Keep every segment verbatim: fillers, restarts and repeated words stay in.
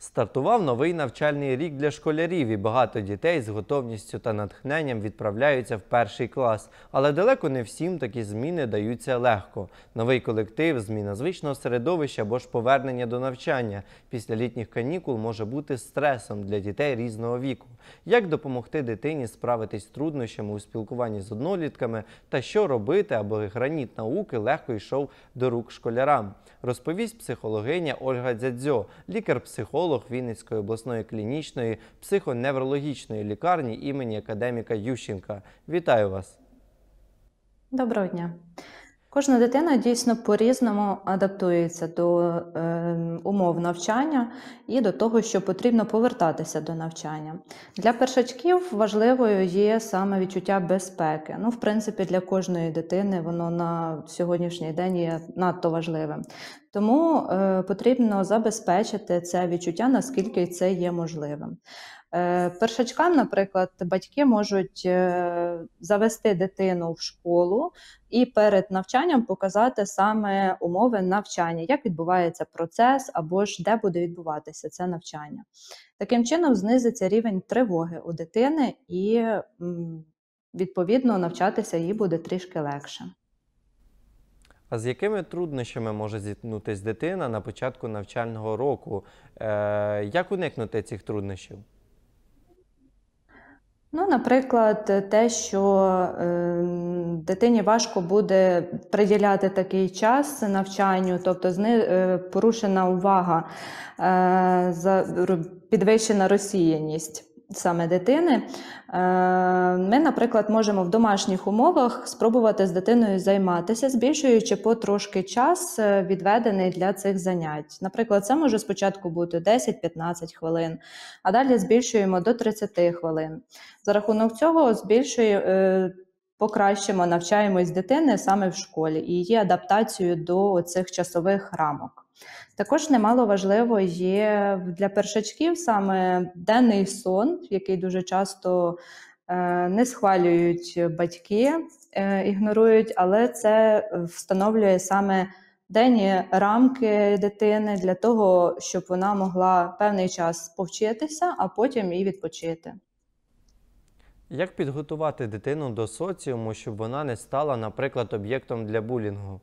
Стартував новий навчальний рік для школярів, і багато дітей з готовністю та натхненням відправляються в перший клас. Але далеко не всім такі зміни даються легко. Новий колектив, зміна звичного середовища або ж повернення до навчання після літніх канікул може бути стресом для дітей різного віку. Як допомогти дитині справитись з труднощами у спілкуванні з однолітками та що робити, аби граніт науки легко йшов до рук школярам? Розповість психологиня Ольга Дзядзьо, лікар-психолог Вінницької обласної клінічної психоневрологічної лікарні імені академіка Ющенка. Вітаю вас! Доброго дня! Кожна дитина дійсно по-різному адаптується до е, умов навчання і до того, що потрібно повертатися до навчання. Для першачків важливою є саме відчуття безпеки. Ну, в принципі, для кожної дитини воно на сьогоднішній день є надто важливим. Тому е, потрібно забезпечити це відчуття, наскільки це є можливим. Першачкам, наприклад, батьки можуть завести дитину в школу і перед навчанням показати саме умови навчання, як відбувається процес або ж де буде відбуватися це навчання. Таким чином знизиться рівень тривоги у дитини і, відповідно, навчатися їй буде трішки легше. А з якими труднощами може зіткнутися дитина на початку навчального року? Е, як уникнути цих труднощів? Ну, наприклад, те, що е, дитині важко буде приділяти такий час навчанню, тобто зни, е, порушена увага, е, за, підвищена розсіяність саме дитини. Е, ми, наприклад, можемо в домашніх умовах спробувати з дитиною займатися, збільшуючи потрошки час, відведений для цих занять. Наприклад, це може спочатку бути десять-п'ятнадцять хвилин, а далі збільшуємо до тридцяти хвилин. За рахунок цього збільшує, е, покращимо, навчаємось дитини саме в школі і її адаптацію до цих часових рамок. Також немало важливо є для першачків саме денний сон, який дуже часто е, не схвалюють батьки, е, ігнорують, але це встановлює саме денні рамки дитини для того, щоб вона могла певний час повчитися, а потім і відпочити. Як підготувати дитину до соціуму, щоб вона не стала, наприклад, об'єктом для булінгу?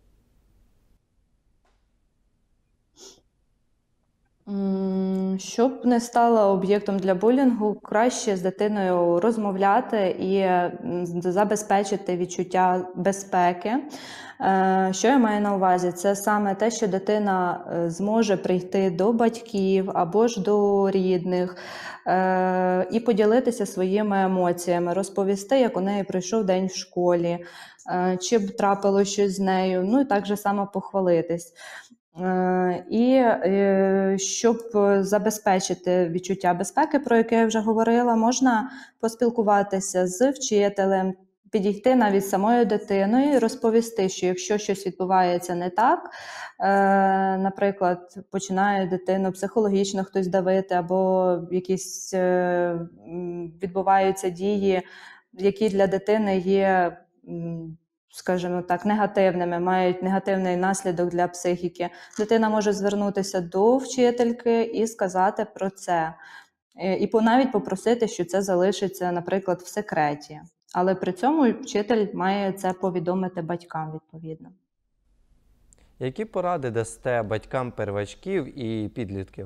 Щоб не стала об'єктом для булінгу, краще з дитиною розмовляти і забезпечити відчуття безпеки. Що я маю на увазі? Це саме те, що дитина зможе прийти до батьків або ж до рідних і поділитися своїми емоціями, розповісти, як у неї пройшов день в школі, чи б трапило щось з нею, ну і так же само похвалитись. І щоб забезпечити відчуття безпеки, про яке я вже говорила, можна поспілкуватися з вчителем, підійти навіть самою дитиною і розповісти, що якщо щось відбувається не так, наприклад, починає дитину психологічно хтось давити, або якісь відбуваються дії, які для дитини є, скажімо так, негативними, мають негативний наслідок для психіки, дитина може звернутися до вчительки і сказати про це. І навіть попросити, що це залишиться, наприклад, в секреті. Але при цьому вчитель має це повідомити батькам відповідно. Які поради дасте батькам первачків і підлітків?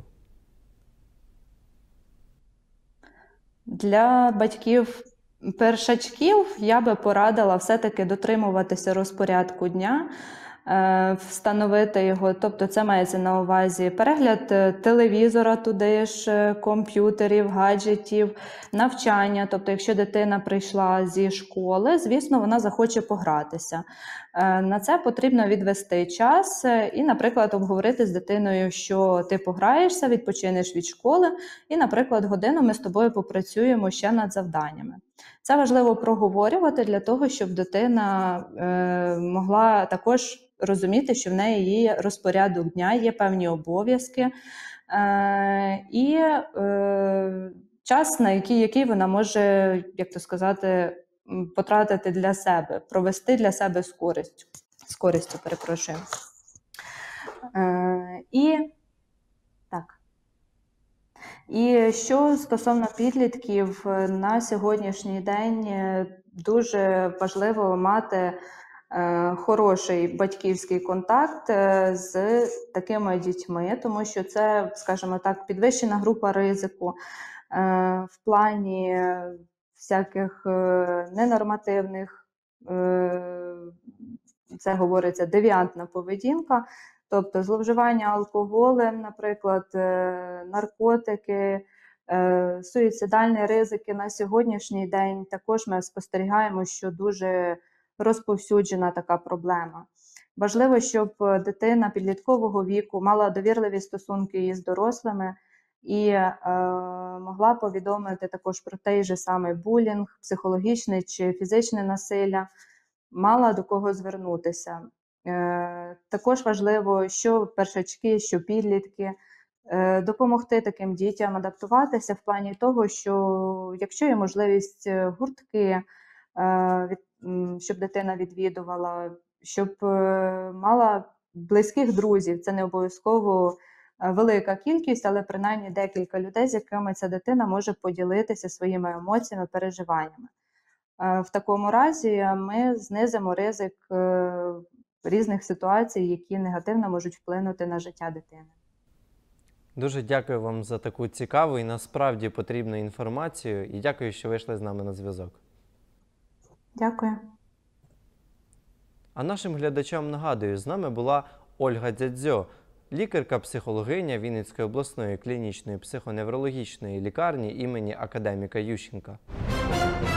Для батьків першачків я би порадила все-таки дотримуватися розпорядку дня, встановити його, тобто це мається на увазі перегляд телевізора, туди ж, комп'ютерів, гаджетів, навчання. Тобто, якщо дитина прийшла зі школи, звісно, вона захоче погратися. На це потрібно відвести час і, наприклад, обговорити з дитиною, що ти пограєшся, відпочинеш від школи і, наприклад, годину ми з тобою попрацюємо ще над завданнями. Це важливо проговорювати для того, щоб дитина е, могла також розуміти, що в неї є розпорядок дня, є певні обов'язки е, і е, час, на який, який вона може, як то сказати, потратити для себе, провести для себе з користю. З користю, перепрошую. Е, і так. І що стосовно підлітків, на сьогоднішній день дуже важливо мати хороший батьківський контакт з такими дітьми, тому що це, скажімо так, підвищена група ризику в плані всяких ненормативних, це говориться девіантна поведінка, тобто зловживання алкоголем, наприклад, наркотики, суїцидальні ризики на сьогоднішній день. Також ми спостерігаємо, що дуже розповсюджена така проблема. Важливо, щоб дитина підліткового віку мала довірливі стосунки із дорослими і е, могла повідомити також про той же самий булінг, психологічне чи фізичне насилля, мала до кого звернутися. Е, також важливо, що першачки, що підлітки, е, допомогти таким дітям адаптуватися в плані того, що якщо є можливість гуртки, е, від, щоб дитина відвідувала, щоб е, мала близьких друзів, це не обов'язково велика кількість, але принаймні декілька людей, з якими ця дитина може поділитися своїми емоціями, переживаннями. В такому разі ми знизимо ризик різних ситуацій, які негативно можуть вплинути на життя дитини. Дуже дякую вам за таку цікаву і насправді потрібну інформацію. І дякую, що вийшли з нами на зв'язок. Дякую. А нашим глядачам нагадую, з нами була Ольга Дзядзьо, лікарка-психологиня Вінницької обласної клінічної психоневрологічної лікарні імені академіка Ющенка.